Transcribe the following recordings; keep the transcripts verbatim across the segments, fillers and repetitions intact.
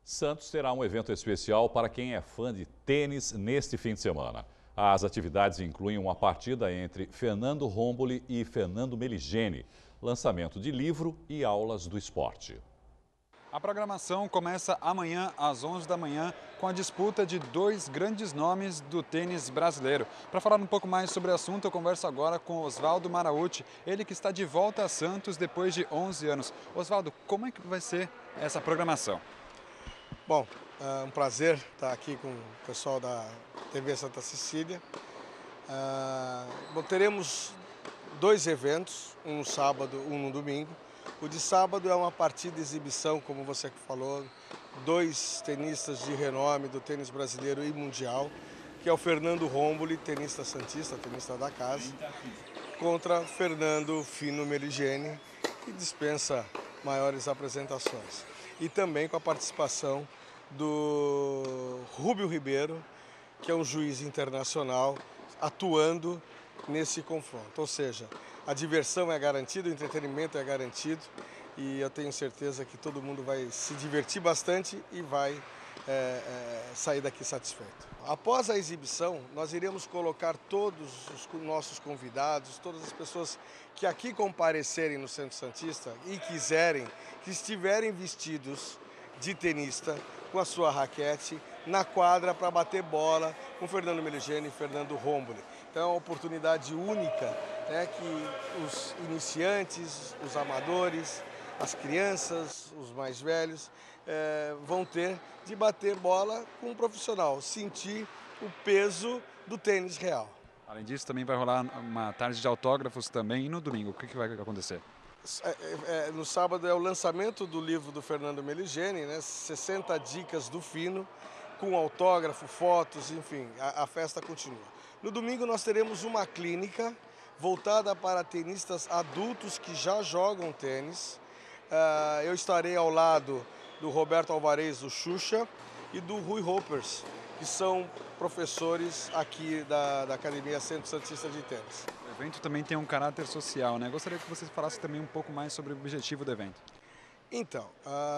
Santos terá um evento especial para quem é fã de tênis neste fim de semana. As atividades incluem uma partida entre Fernando Romboli e Fernando Meligeni, lançamento de livro e aulas do esporte. A programação começa amanhã às onze da manhã com a disputa de dois grandes nomes do tênis brasileiro. Para falar um pouco mais sobre o assunto, eu converso agora com Oswaldo Maraucci, ele que está de volta a Santos depois de onze anos. Oswaldo, como é que vai ser essa programação? Bom, é um prazer estar aqui com o pessoal da T V Santa Cecília. Bom, teremos dois eventos, um no sábado, um no domingo. O de sábado é uma partida de exibição, como você falou, dois tenistas de renome do tênis brasileiro e mundial, que é o Fernando Romboli, tenista santista, tenista da casa, contra Fernando Fino Meligeni, que dispensa maiores apresentações. E também com a participação do Rúbio Ribeiro, que é um juiz internacional, atuando nesse confronto. Ou seja, a diversão é garantida, o entretenimento é garantido e eu tenho certeza que todo mundo vai se divertir bastante e vai é, é, sair daqui satisfeito. Após a exibição, nós iremos colocar todos os nossos convidados, todas as pessoas que aqui comparecerem no Centro Santista e quiserem, que estiverem vestidos de tenista, com a sua raquete, na quadra para bater bola com Fernando Meligeni e Fernando Romboli. Então é uma oportunidade única, né, que os iniciantes, os amadores, as crianças, os mais velhos é, vão ter de bater bola com um profissional, sentir o peso do tênis real. Além disso, também vai rolar uma tarde de autógrafos também. E no domingo, o que, que vai acontecer? É, é, no sábado é o lançamento do livro do Fernando Meligeni, né, sessenta dicas do Fino, com autógrafo, fotos, enfim, a, a festa continua. No domingo nós teremos uma clínica voltada para tenistas adultos que já jogam tênis. Uh, eu estarei ao lado do Roberto Alvarez, do Xuxa, e do Rui Hoppers, que são professores aqui da, da Academia Centro Santista de Tênis. O evento também tem um caráter social, né? Gostaria que você falasse também um pouco mais sobre o objetivo do evento. Então,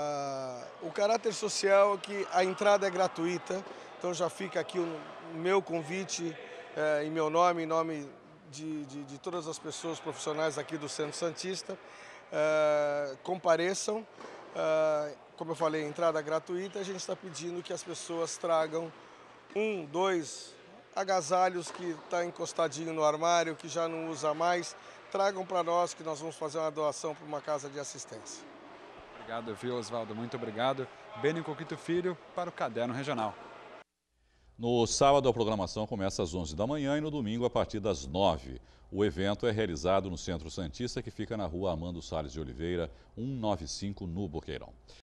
uh, o caráter social é que a entrada é gratuita, então já fica aqui o meu convite uh, em meu nome, em nome de, de, de todas as pessoas profissionais aqui do Centro Santista. Uh, compareçam, uh, como eu falei, entrada gratuita, a gente está pedindo que as pessoas tragam um, dois agasalhos que está encostadinho no armário, que já não usa mais, tragam para nós que nós vamos fazer uma doação para uma casa de assistência. Obrigado, viu, Oswaldo? Muito obrigado. Beni Coquito Filho para o Caderno Regional. No sábado, a programação começa às onze da manhã e no domingo a partir das nove. O evento é realizado no Centro Santista, que fica na rua Armando Salles de Oliveira, cento e noventa e cinco, no Boqueirão.